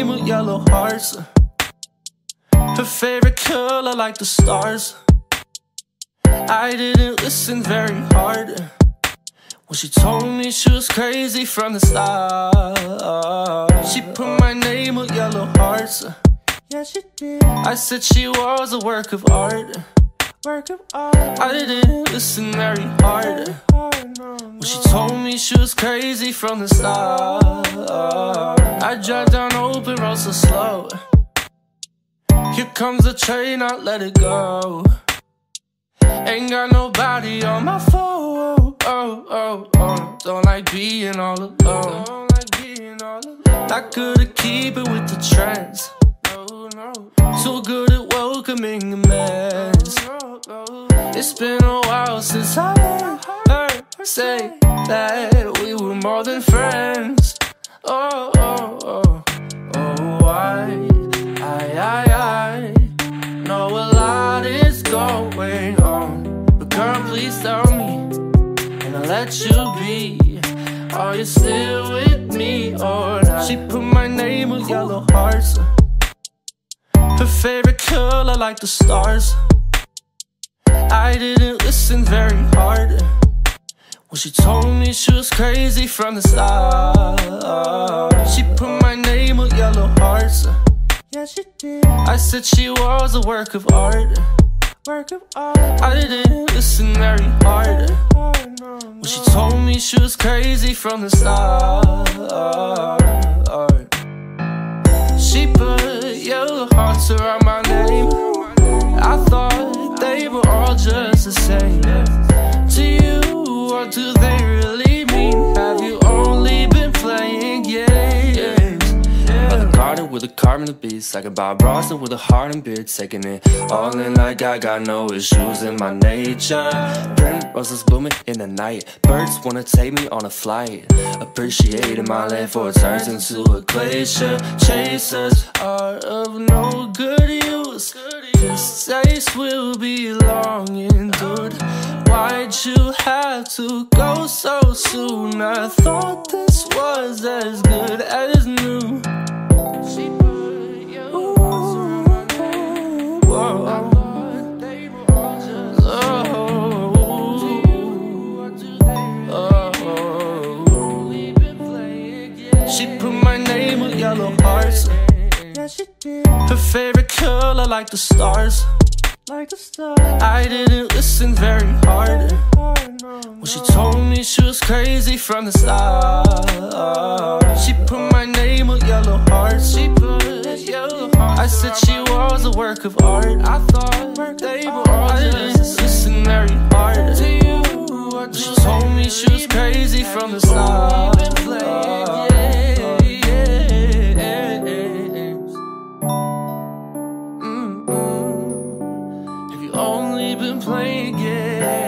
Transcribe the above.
name with yellow hearts. Her favorite color like the stars. I didn't listen very hard when she told me she was crazy from the start. She put my name with yellow hearts. Yeah, she did. I said she was a work of art. I didn't listen very hard when she told me she was crazy from the start. I drive down open road so slow. Here comes the train, I let it go. Ain't got nobody on my phone. Don't like being all alone. Not good at keeping with the trends. Too good at welcoming a mess. It's been a while since I heard her say that we were more than friends. I know a lot is going on, but girl, please tell me, and I'll let you be. Are you still with me or not? She put my name with yellow hearts. Her favorite color like the stars. I didn't listen very hard when she told me she was crazy from the start. She put my name with yellow hearts. Yeah, she did. I said she was a work of art. I didn't listen very hard when she told me she was crazy from the start. She put yellow hearts around my name. I thought they were all just the same. To you, what do they really mean? Have you only been playing games? By the garden with a car and the beats, I can buy Boston with a heart and beard, taking it all in like I got no issues in my nature. Print roses blooming in the night, birds wanna take me on a flight. Appreciating my land for it turns into a glacier. Chasers are of no good use. This taste will be long endured. Why'd you have to go so soon? I thought this was as good as new. She put yellow hearts around my name. I thought they were all just She put my name with yellow hearts. Yeah, she did. Her favorite color like the stars. I didn't listen very hard when she told me she was crazy from the start. She put my name with yellow hearts. She put yellow hearts. I said she was a work of art. I thought they were all I didn't listen very hard to you. She told me she was crazy from the start. Only been playing games.